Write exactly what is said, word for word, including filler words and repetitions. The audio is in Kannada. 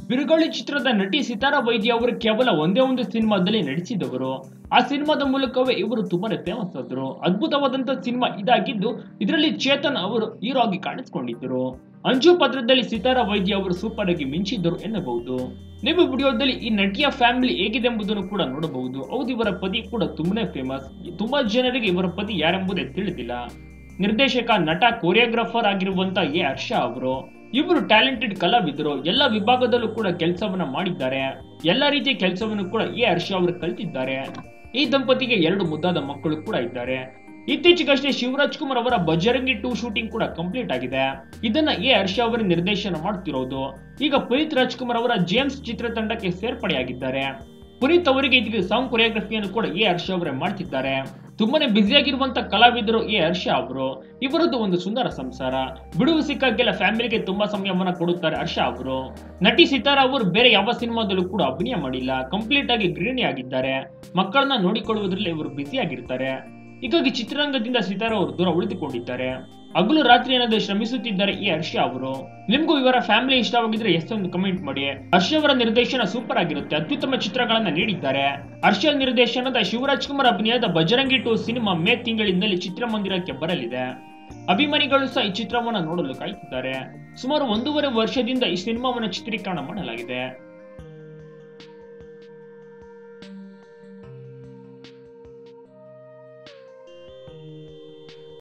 ಬಿರುಗಾಳಿ ಚಿತ್ರದ ನಟಿ ಸಿತಾರಾ ವೈದ್ಯ ಅವರು ಕೇವಲ ಒಂದೇ ಒಂದು ಸಿನಿಮಾದಲ್ಲಿ ನಟಿಸಿದವರು. ಆ ಸಿನಿಮಾದ ಮೂಲಕವೇ ಇವರು ತುಂಬಾನೇ ಫೇಮಸ್ ಆದ್ರು. ಅದ್ಭುತವಾದಂತ ಸಿನಿಮಾ ಇದಾಗಿದ್ದು ಇದರಲ್ಲಿ ಚೇತನ್ ಅವರು ಹೀರೋ ಆಗಿ ಕಾಣಿಸಿಕೊಂಡಿದ್ದರು. ಅಂಜು ಪಾತ್ರದಲ್ಲಿ ಸಿತಾರಾ ವೈದ್ಯ ಅವರು ಸೂಪರ್ ಆಗಿ ಮಿಂಚಿದ್ದರು ಎನ್ನಬಹುದು. ನೀವು ವಿಡಿಯೋದಲ್ಲಿ ಈ ನಟಿಯ ಫ್ಯಾಮಿಲಿ ಹೇಗಿದೆ ಎಂಬುದನ್ನು ಕೂಡ ನೋಡಬಹುದು. ಹೌದು, ಇವರ ಪತಿ ಕೂಡ ತುಂಬಾನೇ ಫೇಮಸ್. ತುಂಬಾ ಜನರಿಗೆ ಇವರ ಪತಿ ಯಾರೆಂಬುದೇ ತಿಳಿದಿಲ್ಲ. ನಿರ್ದೇಶಕ, ನಟ, ಕೊರಿಯೋಗ್ರಾಫರ್ ಆಗಿರುವಂತ ಎ ಹರ್ಷ ಅವರು. ಇವರು ಟ್ಯಾಲೆಂಟೆಡ್ ಕಲಾವಿದರು. ಎಲ್ಲ ವಿಭಾಗದಲ್ಲೂ ಕೂಡ ಕೆಲಸವನ್ನ ಮಾಡಿದ್ದಾರೆ. ಎಲ್ಲ ರೀತಿಯ ಕೆಲಸವನ್ನು ಕೂಡ ಎ ಹರ್ಷ ಅವರು ಕಲಿತಿದ್ದಾರೆ. ಈ ದಂಪತಿಗೆ ಎರಡು ಮುದ್ದಾದ ಮಕ್ಕಳು ಕೂಡ ಇದ್ದಾರೆ. ಇತ್ತೀಚೆಗಷ್ಟೇ ಶಿವರಾಜ್ ಕುಮಾರ್ ಅವರ ಬಜರಂಗಿ ಟೂ ಶೂಟಿಂಗ್ ಕೂಡ ಕಂಪ್ಲೀಟ್ ಆಗಿದೆ. ಇದನ್ನ ಎ ಹರ್ಷ ಅವರ ನಿರ್ದೇಶನ ಮಾಡುತ್ತಿರೋದು. ಈಗ ಪುನೀತ್ ರಾಜ್ಕುಮಾರ್ ಅವರ ಜೇಮ್ಸ್ ಚಿತ್ರತಂಡಕ್ಕೆ ಸೇರ್ಪಡೆಯಾಗಿದ್ದಾರೆ. ಪುನೀತ್ ಅವರಿಗೆ ಇದಕ್ಕೆ ಸಾಂಗ್ ಕೊರಿಯೋಗ್ರಫಿಯನ್ನು ಕೂಡ ಎ ಹರ್ಷ ಅವರೇ ಮಾಡ್ತಿದ್ದಾರೆ. ತುಂಬಾನೇ ಬ್ಯುಸಿಯಾಗಿರುವಂತ ಕಲಾವಿದರು ಎ ಹರ್ಷ ಅವರು. ಇವರದ್ದು ಒಂದು ಸುಂದರ ಸಂಸಾರ. ಬಿಡುವು ಸಿಕ್ಕಾಗೆಲ್ಲ ಫ್ಯಾಮಿಲಿಗೆ ತುಂಬಾ ಸಮಯವನ್ನ ಕೊಡುತ್ತಾರೆ ಹರ್ಷ ಅವರು. ನಟಿ ಸಿತಾರಾ ಅವರು ಬೇರೆ ಯಾವ ಸಿನಿಮಾದಲ್ಲೂ ಕೂಡ ಅಭಿನಯ ಮಾಡಿಲ್ಲ. ಕಂಪ್ಲೀಟ್ ಆಗಿ ಗೃಹಿಣಿ ಆಗಿದ್ದಾರೆ. ಮಕ್ಕಳನ್ನ ನೋಡಿಕೊಳ್ಳುವುದರಲ್ಲಿ ಇವರು ಬ್ಯುಸಿ ಆಗಿರ್ತಾರೆ. ಹೀಗಾಗಿ ಚಿತ್ರರಂಗದಿಂದ ಸಿತಾರಾ ಅವರು ದೂರ ಉಳಿದುಕೊಂಡಿದ್ದಾರೆ. ಹಗಲು ರಾತ್ರಿ ಅನ್ನೋದು ಶ್ರಮಿಸುತ್ತಿದ್ದಾರೆ ಈ ಹರ್ಷ ಅವರು. ನಿಮ್ಗೂ ಇವರ ಫ್ಯಾಮಿಲಿ ಇಷ್ಟವಾಗಿದ್ರೆ ಎಸ್ ಒಂದು ಕಮೆಂಟ್ ಮಾಡಿ. ಹರ್ಷ ಅವರ ನಿರ್ದೇಶನ ಸೂಪರ್ ಆಗಿರುತ್ತೆ. ಅತ್ಯುತ್ತಮ ಚಿತ್ರಗಳನ್ನ ನೀಡಿದ್ದಾರೆ. ಹರ್ಷ ನಿರ್ದೇಶನದ ಶಿವರಾಜ್ ಕುಮಾರ್ ಅಭಿನಯದ ಬಜರಂಗಿ ಟೂ ಸಿನಿಮಾ ಮೇ ತಿಂಗಳಿಂದಲೇ ಚಿತ್ರಮಂದಿರಕ್ಕೆ ಬರಲಿದೆ. ಅಭಿಮಾನಿಗಳು ಸಹ ಈ ಚಿತ್ರವನ್ನ ನೋಡಲು ಕಾಯುತ್ತಿದ್ದಾರೆ. ಸುಮಾರು ಒಂದೂವರೆ ವರ್ಷದಿಂದ ಈ ಸಿನಿಮಾವನ್ನ ಚಿತ್ರೀಕರಣ ಮಾಡಲಾಗಿದೆ.